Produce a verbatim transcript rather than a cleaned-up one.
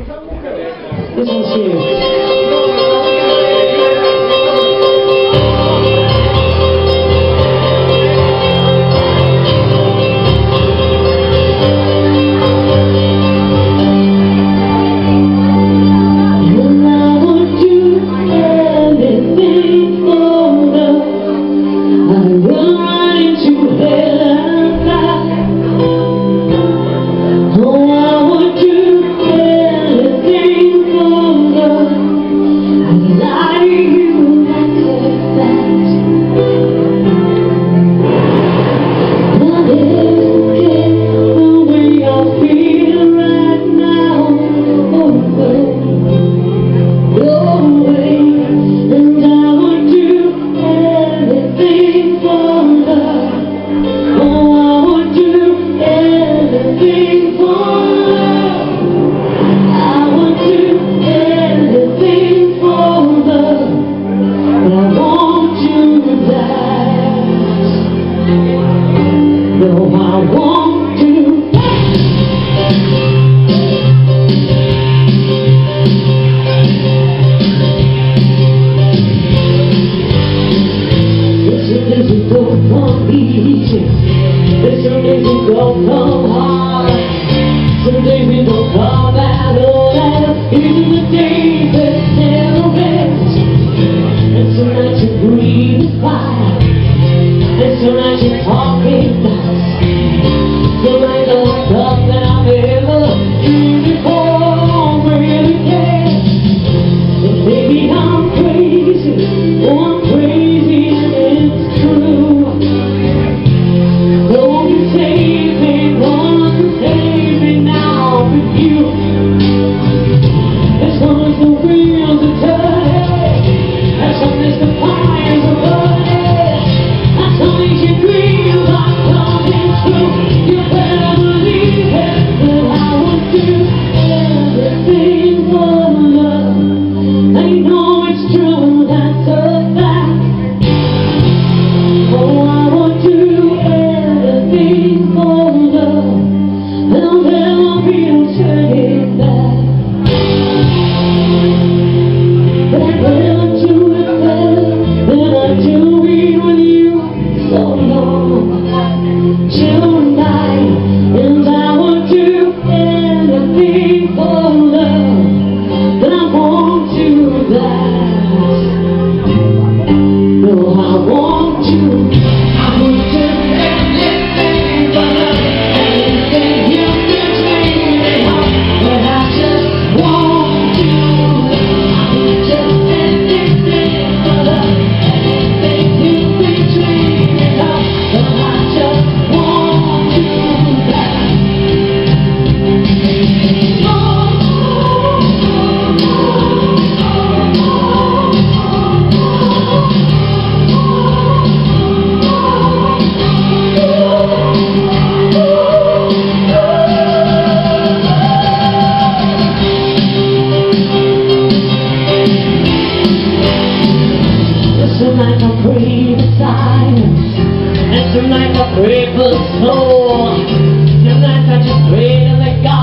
This one's here. Some days we don't come hard, some days we don't come at all. And even the days that never rest, and some nights you breathe fire, and some nights you talk in dust. Some nights I like stuff that I've never seen before, really care. And maybe I'm crazy, oh I'm crazy and it's true. Tonight I pray for the soul. Tonight I just pray to let God